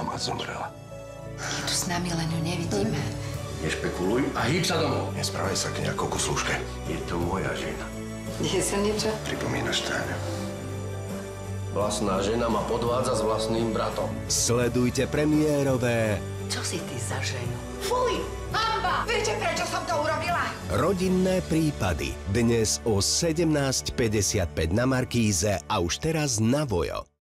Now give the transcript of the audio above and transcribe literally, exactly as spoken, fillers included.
mať zomrela. Je tu s nami, len ju nevidíme. Nešpekuluj a hýb sa domov. Nesprávaj sa k nejakou služke. Je to moja žena. Deje sa niečo? Pripomínaš Táňu. Vlastná žena ma podvádza s vlastným bratom. Sledujte premiérové Čo si ty za ženu? Fuj! Hanba! Viete, prečo som to urobila? Rodinné prípady. Dnes o sedemnásť päťdesiatpäť na Markíze a už teraz na Vojo.